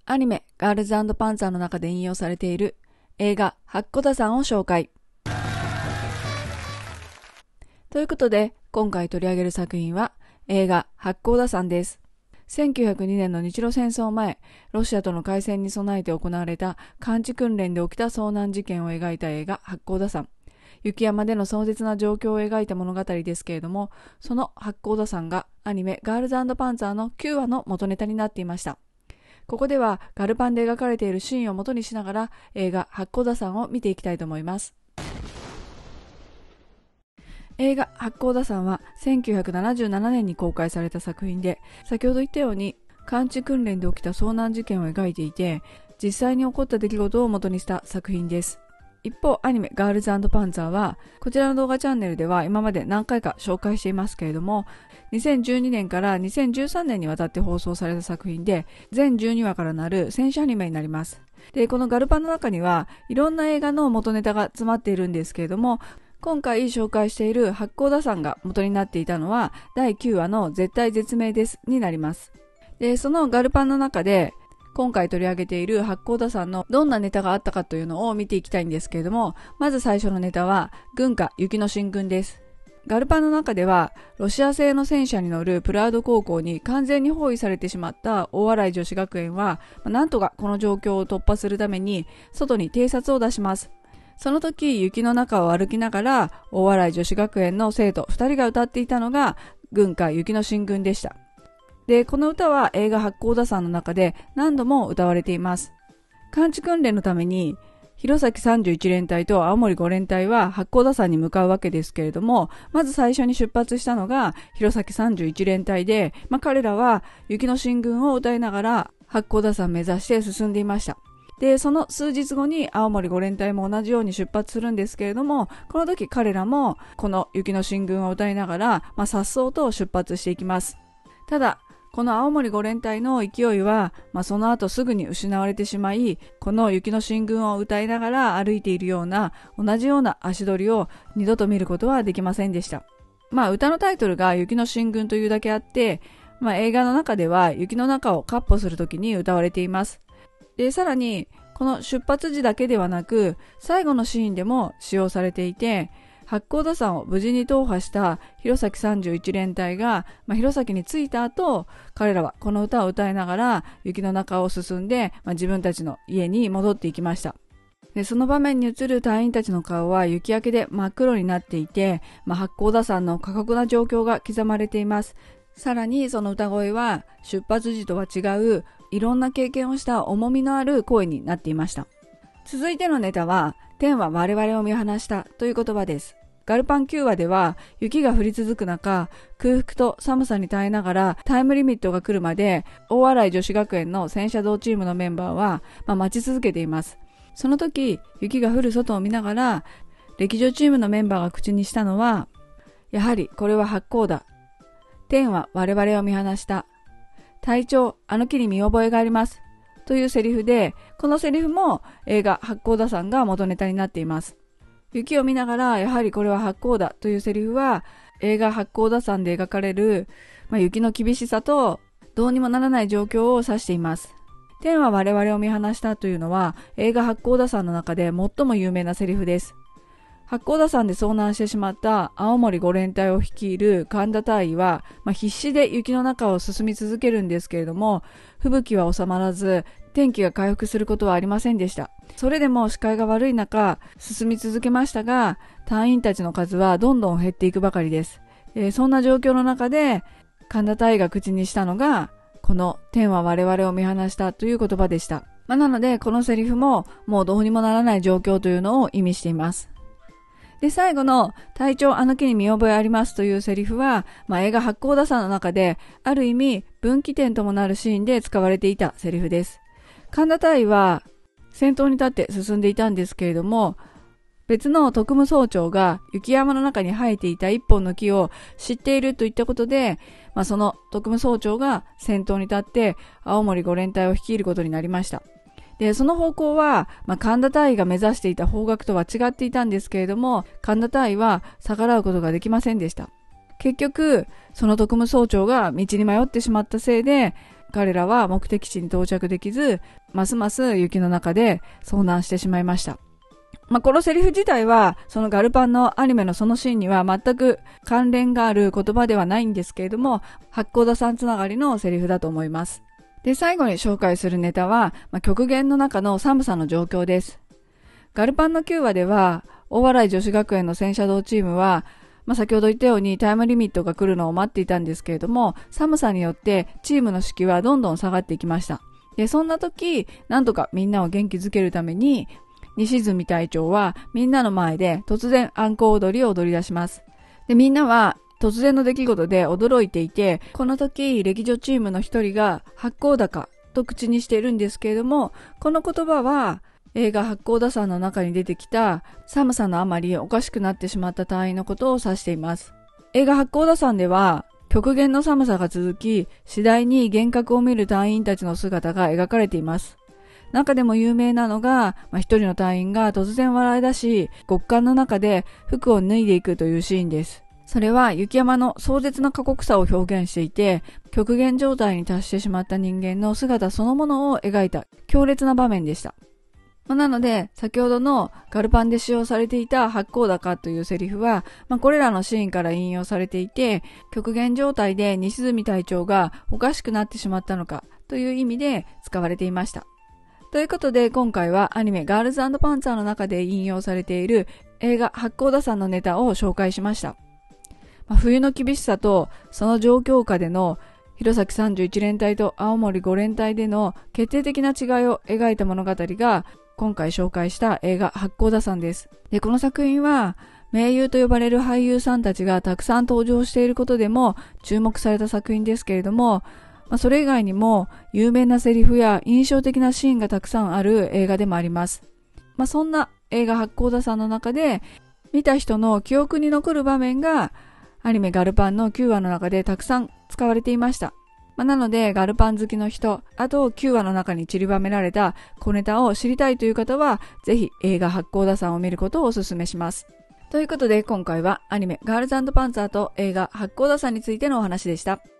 アニメガールズ&パンツァーの中で引用されている映画八甲田山を紹介。ということで今回取り上げる作品は映画八甲田山です。1902年の日露戦争前、ロシアとの開戦に備えて行われた監視訓練で起きた遭難事件を描いた映画八甲田山。雪山での壮絶な状況を描いた物語ですけれども、その八甲田山がアニメガールズ&パンツァーの9話の元ネタになっていました。ここではガルパンで描かれているシーンを元にしながら映画八甲田山を見ていきたいと思います。映画八甲田山は1977年に公開された作品で、先ほど言ったように監視訓練で起きた遭難事件を描いていて、実際に起こった出来事を元にした作品です。一方、アニメガールズ&パンツァーはこちらの動画チャンネルでは今まで何回か紹介していますけれども、2012年から2013年にわたって放送された作品で、全12話からなる戦車アニメになります。で、このガルパンの中にはいろんな映画の元ネタが詰まっているんですけれども、今回紹介している八甲田山が元になっていたのは第9話の絶対絶命ですになります。で、そのガルパンの中で今回取り上げている八甲田山のどんなネタがあったかというのを見ていきたいんですけれども、まず最初のネタは軍歌雪の進軍です。ガルパンの中ではロシア製の戦車に乗るプラウド高校に完全に包囲されてしまった大洗女子学園は、なんとかこの状況を突破するために外に偵察を出します。その時雪の中を歩きながら大洗女子学園の生徒2人が歌っていたのが軍歌雪の進軍でした。で、この歌は映画八甲田山の中で何度も歌われています。監視訓練のために弘前31連隊と青森5連隊は八甲田山に向かうわけですけれども、まず最初に出発したのが弘前31連隊で、彼らは雪の進軍を歌いながら八甲田山目指して進んでいました。で、その数日後に青森5連隊も同じように出発するんですけれども、この時彼らもこの雪の進軍を歌いながら、颯爽と出発していきます。ただ、この青森5連隊の勢いは、その後すぐに失われてしまい、この雪の進軍を歌いながら歩いているような同じような足取りを二度と見ることはできませんでした。歌のタイトルが雪の進軍というだけあって、映画の中では雪の中を闊歩するときに歌われています。で、さらにこの出発時だけではなく最後のシーンでも使用されていて、八甲田山を無事に踏破した弘前31連隊が、弘前に着いた後、彼らはこの歌を歌いながら雪の中を進んで、自分たちの家に戻っていきました。で、その場面に映る隊員たちの顔は雪焼けで真っ黒になっていて、八甲田山の過酷な状況が刻まれています。さらにその歌声は出発時とは違ういろんな経験をした重みのある声になっていました。続いてのネタは天は我々を見放したという言葉です。ガルパン9話では雪が降り続く中、空腹と寒さに耐えながらタイムリミットが来るまで大洗女子学園の戦車道チームのメンバーは、待ち続けています。その時雪が降る外を見ながら歴女チームのメンバーが口にしたのは、やはりこれは八甲だ。天は我々を見放した。隊長、あの木に見覚えがあります。というセリフで、このセリフも映画八甲田山が元ネタになっています。雪を見ながら、やはりこれは八甲だというセリフは、映画八甲田山で描かれる、雪の厳しさとどうにもならない状況を指しています。天は我々を見放したというのは、映画八甲田山の中で最も有名なセリフです。八甲田山で遭難してしまった青森5連隊を率いる神田大尉は、必死で雪の中を進み続けるんですけれども、吹雪は収まらず天気が回復することはありませんでした。それでも視界が悪い中進み続けましたが、隊員たちの数はどんどん減っていくばかりです。そんな状況の中で神田大尉が口にしたのがこの天は我々を見放したという言葉でした。なのでこのセリフももうどうにもならない状況というのを意味しています。で、最後の隊長あの木に見覚えありますというセリフは、映画八甲田山の中である意味分岐点ともなるシーンで使われていたセリフです。神田大尉は先頭に立って進んでいたんですけれども、別の特務総長が雪山の中に生えていた一本の木を知っているといったことで、その特務総長が先頭に立って青森5連隊を率いることになりました。で、その方向は、神田大尉が目指していた方角とは違っていたんですけれども、神田大尉は逆らうことができませんでした。結局、その特務総長が道に迷ってしまったせいで、彼らは目的地に到着できず、 ますます雪の中で遭難してしまいました。このセリフ自体は、そのガルパンのアニメのそのシーンには全く関連がある言葉ではないんですけれども、八甲田さんつながりのセリフだと思います。で、最後に紹介するネタは、極限の中の寒さの状況です。ガルパンの9話では、大洗女子学園の戦車道チームは、先ほど言ったようにタイムリミットが来るのを待っていたんですけれども、寒さによってチームの士気はどんどん下がっていきました。で、そんな時、なんとかみんなを元気づけるために、西住隊長はみんなの前で突然アンコ踊りを踊り出します。で、みんなは突然の出来事で驚いていて、この時、歴女チームの一人が八甲高と口にしているんですけれども、この言葉は映画八甲田山の中に出てきた寒さのあまりおかしくなってしまった隊員のことを指しています。映画八甲田山では極限の寒さが続き、次第に幻覚を見る隊員たちの姿が描かれています。中でも有名なのが、一人の隊員が突然笑い出し、極寒の中で服を脱いでいくというシーンです。それは雪山の壮絶な過酷さを表現していて、極限状態に達してしまった人間の姿そのものを描いた強烈な場面でした。なので、先ほどのガルパンで使用されていた八甲高というセリフは、これらのシーンから引用されていて、極限状態で西住隊長がおかしくなってしまったのかという意味で使われていました。ということで、今回はアニメガールズ&パンツァーの中で引用されている映画八甲田山のネタを紹介しました。冬の厳しさとその状況下での弘前31連隊と青森5連隊での決定的な違いを描いた物語が今回紹介した映画八甲田山です。で、この作品は名優と呼ばれる俳優さんたちがたくさん登場していることでも注目された作品ですけれども、それ以外にも有名なセリフや印象的なシーンがたくさんある映画でもあります。そんな映画八甲田山の中で見た人の記憶に残る場面がアニメガルパンの9話の中でたくさん使われていました。なのでガルパン好きの人、あと9話の中に散りばめられた小ネタを知りたいという方はぜひ映画八甲田山を見ることをお勧めします。ということで今回はアニメガールズ&パンツァーと映画八甲田山についてのお話でした。